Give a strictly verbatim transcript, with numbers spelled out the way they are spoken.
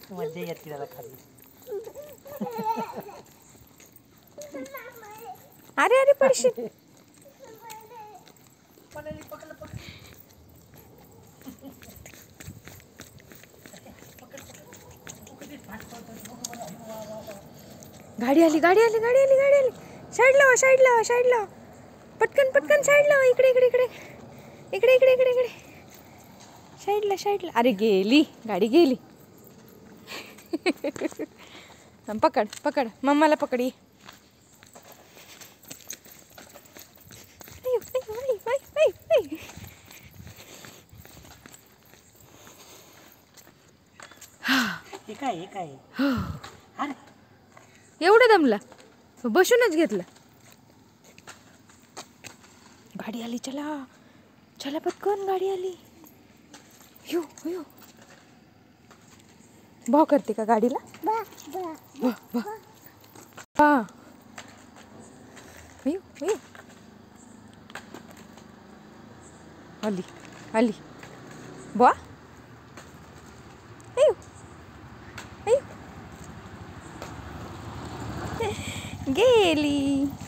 मज्जा येते त्याला खाली. अरे अरे पडशील. गाडी आली गाडी आली गाडी आली गाडी आली. साईड लावा साईड लावा साईड लावा. पटकन पटकन साईड लावा. इकडे इकडे इकडे इकडे इकडे इकडे इकडे साईडला साईडला. अरे गेली गाडी गेली. पकड पकड मम्माला पकड. ये हे काय हे काय अरे एवढं दमला बसूनच घेतलं. गाडी आली. चला चला पटकन गाडी आली. यो यो भाव करते का गाडीला. बा बा बा यो यो आली आली. बा अयो अयो गेली.